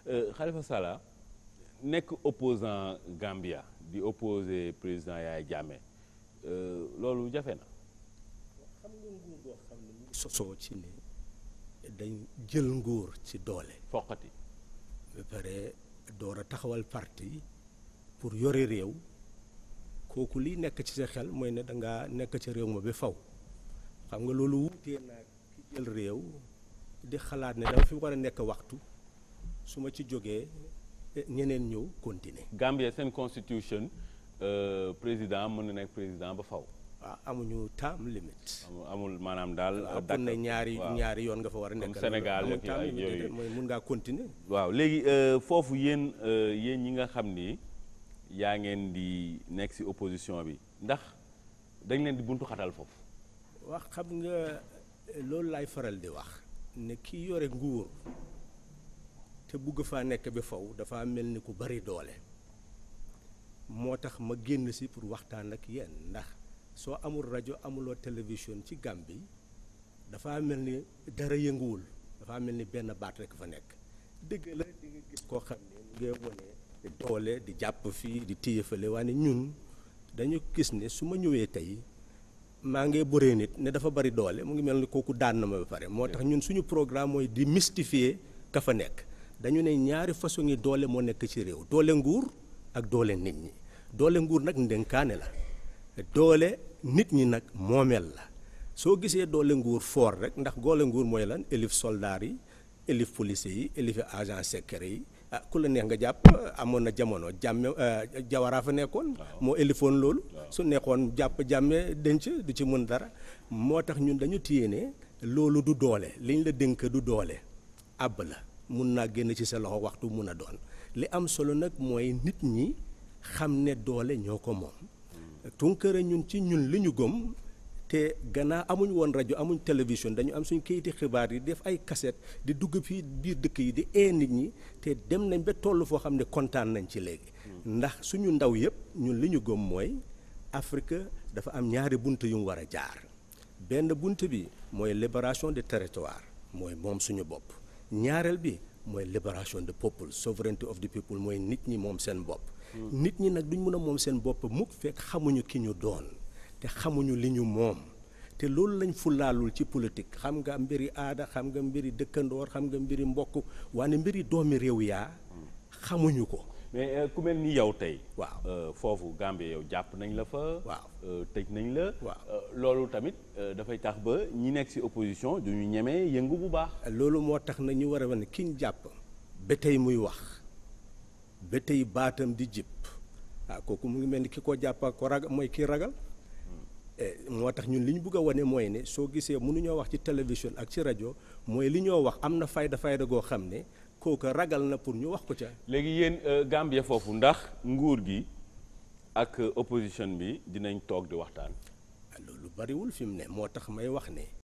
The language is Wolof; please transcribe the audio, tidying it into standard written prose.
Khalifa Sallah nekk opposant Gambia di opposé président Yaya Jammeh loolu jafe na. xam nga nguur boo xam ne mu sosoo ci ne dañ jël nguur ci doole. foqati. ba pare door a taxawal parti pour yore réew kooku li nekk ci sa xel mooy ne dangaa nekk ci réew ma ba faw xam nga loolu wutee naa ki jël réew di xalaat ne dama fi war a nekk waxtu su ma ci jógee ñeneen ñëw continuer. Gambia seen constitution président mën na nekk président ba faw. waaw amuñu term limit. amul maanaam daal. d'accord ne ñaari yoon nga fa war a nekk. comme Sénégal amul term limit mooy mun ngaa continuer. waaw léegi foofu yéen ñi nga xam ni yaa ngeen di nekk ci opposition bi ndax dañ leen di buntu xatal foofu. wax xam nga loolu laay faral di wax ne ki yore nguur te bugg faa nekk ba faw dafa mel ni ku bari doole moo tax ma génn si pour waxtaan ak yéen ndax soo amul rajo amuloo télévision ci Gambie dafa mel ni dara yënguwul dafa mel ni benn baat rek fa nekk dëgg la di nga gis koo xam ne ngay wone doole di jàpp fii di téye fële waaye ñun dañu gis ne su ma ñëwee tey maa ngi bëree nit ne dafa bari doole mu ngi mel ni kooku daan na ma ba pare moo tax ñun suñu programme mooy di mystifier ka fa nekk dañu ne ñaari façon yi doole moo nekk ci réew doole nguur ak doole nit ñi doole nguur nag ndenkaane la doole nit ñi nag moomeel la soo gisee doole nguur fort rek ndax doole nguur mooy lan élif soldat yi élif policier yi élif agent secret yi ku la neex nga jàpp amoon na jamono jàmme jawaraa fa nekkoon moo élifoon loolu su nekkoon jàpp jàmme denc du ci mën dara moo tax ñun dañu téye ne loolu du doole liñ la dénk du doole àbb la mun naa génn ci sa loxo waxtu mun a doon li am solo nag mooy nit ñi xam ne doole ñoo ko moom Tunkara ñun ci ñun li ñu gëm te gannaaw amuñ woon rajo amuñ télévision dañu am suñ kayiti xibaar yi def ay cassette di dugg fii biir dëkk yi di nit ñi te dem nañ ba toll foo xam ne kontaan nañ ci léegi ndax suñu ndaw yëpp ñun li ñu gëm mooy Afrique dafa am ñaari bunt yu mu war a jaar benn bunt bi mooy libération de territoire mooy moom suñu bopp ñaareel bi mooy libération de peuple sovereignty of the people mooy nit ñi moom seen bopp nit ñi nag duñ mën a moom seen bopp mukk fekk xamuñu ki ñu doon te xamuñu li ñu moom te loolu lañ fulaalul ci politique xam nga mbiri aada xam nga mbiri dëkkandoor xam nga mbiri mbokk waane mbiri doomi réew yaa xamuñu ko. mais ku mel ni yow tey. waaw foofu Gambie yow jàpp nañ la fa. waaw tëj nañ la. waaw loolu tamit dafay tax ba ñi nekk ci opposition du ñu ñemee yëngu bu baax. loolu moo tax na ñu war a wane ki ñu jàpp ba tey muy wax ba tey baatam di jib kooku mu ngi mel ni ki ko jàpp ko ragal mooy kii ragal. moo tax ñun li ñu bëgg a wane mooy ne soo gisee mënuñoo wax ci télévision ak ci rajo mooy li ñoo wax am na fayda goo xam ne kooku ragal na pour ñu wax ko ca. léegi yéen Gambie foofu ndax nguur gi ak opposition bi dinañ toog di waxtaan. loolu bariwul fi mu ne moo tax may wax ne